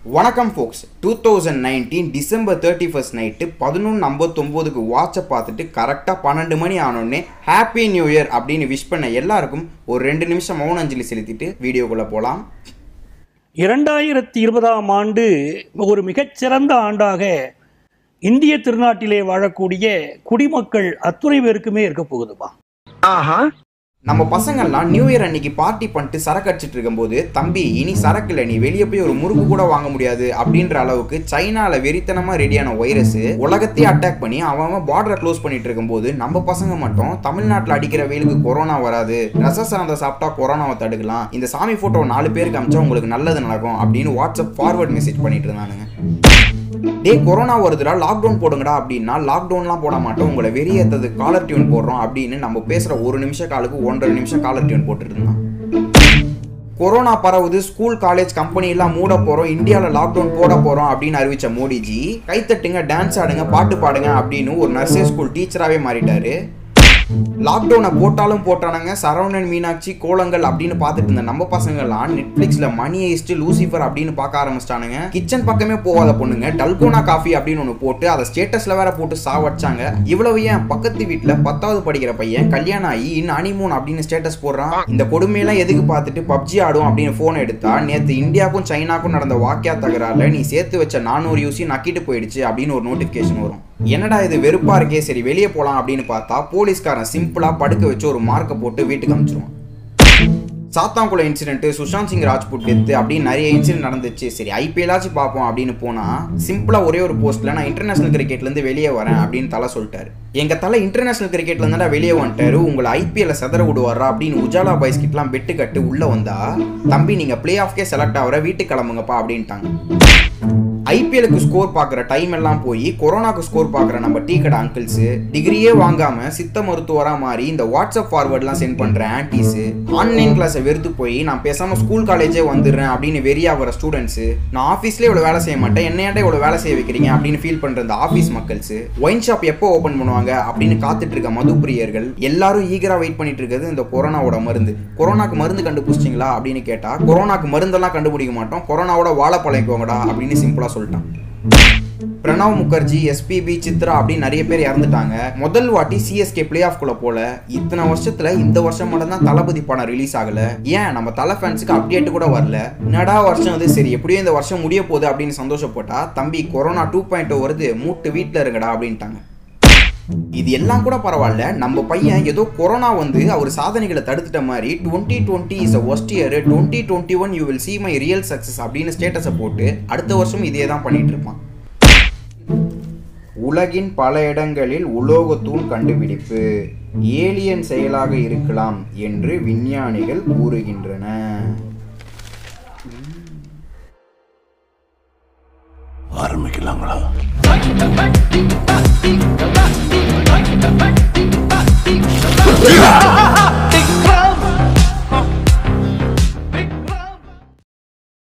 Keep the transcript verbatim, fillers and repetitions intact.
வணக்கம் folks. twenty nineteen December thirty-first night பதினொன்று ஐம்பத்தொன்பதுக்கு வாட்சை பார்த்துட்டு கரெக்டாக பன்னெண்டு மணி ஆனோடனே ஹாப்பி நியூ இயர் அப்படின்னு விஷ் பண்ண எல்லாருக்கும் ஒரு ரெண்டு நிமிஷம் மௌன அஞ்சலி செலுத்திட்டு வீடியோக்குள்ளே போகலாம். இரண்டாயிரத்தி இருபதாம் ஆண்டு ஒரு மிகச்சிறந்த ஆண்டாக இந்திய திருநாட்டிலே வாழக்கூடிய குடிமக்கள் அத்துணை பேருக்குமே இருக்க போகுதுப்பா. ஆஹா, நம்ம பசங்கள்லாம் நியூ இயர் அன்னைக்கு பார்ட்டி பண்ணிட்டு சரக்கு அடிச்சிட்டு இருக்கும்போது, தம்பி இனி சரக்குல நீ வெளியே போய் ஒரு முறுக்கு கூட வாங்க முடியாது அப்படின்ற அளவுக்கு சைனால வெறித்தனமா ரெடியான வைரஸ் உலகத்தையே அட்டாக் பண்ணி அவன் பார்டரை க்ளோஸ் பண்ணிட்டு இருக்கும்போது, நம்ம பசங்க மட்டும் தமிழ்நாட்டில் அடிக்கிற வெயிலுக்கு கொரோனா வராது, ரச சாதம் சாப்பிட்டா கொரோனாவை தடுக்கலாம், இந்த சாமி போட்டோ நாலு பேருக்கு அமிச்சா உங்களுக்கு நல்லது நடக்கும் அப்படின்னு வாட்ஸ்அப் ஃபார்வர்ட் மெசேஜ் பண்ணிட்டு இருந்தானுங்க. டே கொரோனா வருதுடா லாக்டவுன் போடுங்கடா அப்படின்னா, லாக்டவுன்லாம் போட மாட்டோம், உங்களை வெறியேற்றது காலர் டியூன் போடுறோம் அப்படின்னு நம்ம பேசுகிற ஒரு நிமிஷம் காலுக்கு ஒன்றரை நிமிஷம் காலர் டியூன் போட்டுட்டு இருந்தான். கொரோனா பரவுது, ஸ்கூல் காலேஜ் கம்பெனி எல்லாம் மூட போகிறோம், இந்தியாவில் லாக்டவுன் போட போகிறோம் அப்படின்னு அறிவித்த மோடிஜி கைத்தட்டுங்க, டான்ஸ் ஆடுங்க, பாட்டு பாடுங்க அப்படின்னு ஒரு நர்சரி ஸ்கூல் டீச்சராகவே மாறிட்டாரு. லாக்டவுனை போட்டாலும் போட்டானுங்க, சரவணன் மீனாட்சி கோலங்கள் அப்படின்னு பார்த்துட்டு இருந்த நம்ம பசங்கள்லாம் நெட்ஃபிளிக்ஸ்ல மணி ஹெய்ஸ்ட் லூசிஃபர் அப்படின்னு பார்க்க ஆரம்பிச்சிட்டானுங்க. கிச்சன் பக்கமே போகாத பொண்ணுங்க டல்கோனா காஃபி அப்படின்னு ஒன்று போட்டு அதை ஸ்டேட்டஸ்ல வேற போட்டு சாவடிச்சாங்க. இவ்வளவு ஏன் பக்கத்து வீட்டில் பத்தாவது படிக்கிற பையன் கல்யாணம் ஆகி இன்னும் அனிமூன் அப்படின்னு ஸ்டேட்டஸ் போடுறான். இந்த கொடுமையெல்லாம் எதுக்கு பார்த்துட்டு பப்ஜி ஆடும் அப்படின்னு போன் எடுத்தா, நேற்று இந்தியாவுக்கும் சைனாக்கும் நடந்த வாக்கியா தகராறுல நீ சேர்த்து வச்ச நானூறு யூசி நக்கிட்டு போயிடுச்சு அப்படின்னு ஒரு நோட்டிபிகேஷன் வரும். என்னடா இது வெறுப்பா இருக்கே, சரி வெளியே போலாம் அப்படின்னு பார்த்தா போலீஸ்காரன் சிம்பிளா படுக்க வச்சு ஒரு மார்க்கை போட்டு வீட்டுக்கு அனுப்பிச்சிருவான். சாத்தாங்குளம் இன்சிடென்ட், சுஷாந்த் சிங் ராஜ்புட் டெத்து அப்படின்னு நிறைய இன்சிடென்ட் நடந்துச்சு. சரி ஐபிஎல்லாச்சும் பார்ப்போம் அப்படின்னு போனா, சிம்பிளா ஒரே ஒரு போஸ்ட்ல நான் இன்டர்நேஷனல் கிரிக்கெட்ல இருந்து வெளியே வரேன் அப்படின்னு தலை சொல்லிட்டாரு. எங்க தலை இன்டர்நேஷனல் கிரிக்கெட்ல இருந்தா வெளியே வந்துட்டாரு, உங்களை ஐபிஎல்ல செதற விடுவாரா அப்படின்னு உஜாலா பாய்ஸ் கிட்டலாம் பெட்டு கட்டு உள்ள வந்தா, தம்பி நீங்க பிளே ஆஃப்கே செலக்ட் ஆகிற வீட்டுக்கு கிளம்புங்கப்பா அப்படின்ட்டாங்க. ஐபிஎலுக்கு ஸ்கோர் பார்க்குற டைம் எல்லாம் போய் கொரோனாக்கு ஸ்கோர் பார்க்குற நம்ம டீ கடை அங்கிள்ஸ், டிகிரியே வாங்காம சித்த மருத்துவராக மாறி இந்த வாட்ஸ்அப் ஃபார்வர்ட்லாம் சென்ட் பண்ற ஆன்டிஸ், ஆன்லைன் கிளாஸை வெறுத்து போய் நான் பேசாம ஸ்கூல் காலேஜே வந்துடுறேன் அப்படின்னு வெறியாகிற ஸ்டூடெண்ட்ஸ், நான் ஆஃபீஸ்லேயே இவ்வளோ வேலை செய்ய மாட்டேன் என்னையாட்ட இவ்வளோ வேலை செய்ய வைக்கிறீங்க அப்படின்னு ஃபீல் பண்ற இந்த ஆஃபீஸ் மக்கள்ஸ், ஒயின் ஷாப் எப்போ ஓப்பன் பண்ணுவாங்க அப்படின்னு காத்துட்டு இருக்க மதுப்பிரியர்கள் எல்லாரும் ஈகரா வெயிட் பண்ணிட்டு இருக்கிறது இந்த கொரோனாவோட மருந்து. கொரோனாக்கு மருந்து கண்டுபிடிச்சிங்களா அப்படின்னு கேட்டா, கொரோனாக்கு மருந்தெல்லாம் கண்டுபிடிக்க மாட்டோம், கொரோனாவோட வாழை பழகிக்கோங்கடா அப்படின்னு சிம்பிளா சொல்லிட்டான். பிரணவ் முகர்ஜி, எஸ்பிபி, சித்ரா அப்படின்னு நிறைய பேர் இறந்துட்டாங்க. முதல் வாட்டி சிஎஸ்கே பிளே ஆஃப் குள்ள போல. இத்தனை வருஷத்துல இந்த வருஷம் மட்டும் தான் தளபதி படம் ரிலீஸ் ஆகல. ஏன் நம்ம தலை ஃபேன்ஸுக்கு அப்டேட் கூட வரல. நடா வருஷம் அது சரி எப்படியும் இந்த வருஷம் முடிய போகுது அப்படின்னு சந்தோஷப்பட்டா, தம்பி கொரோனா டூ பாயிண்ட் ஓ வருது, மூட்டு வீட்டில் இருங்கடா அப்படின்ட்டாங்க. இது எல்லாம் கூட பரவாயில்ல, நம்ம பையன் ஏதோ கொரோனா வந்து அவர் சாதனைகளை தடுத்துட்ட மாதிரி twenty twenty is a worst year, twenty twenty one you will see my real success அப்படின்னு ஸ்டேட்டஸை போட்டு அடுத்த வருஷம் இதே தான் பண்ணிட்டு இருப்பான். உலகின் பல இடங்களில் உலோகத்தூண் கண்டுபிடிப்பு ஏலியன் செயலாக இருக்கலாம் என்று விஞ்ஞானிகள் கூறுகின்றன. ஆரம்பிக்கலாங்களா?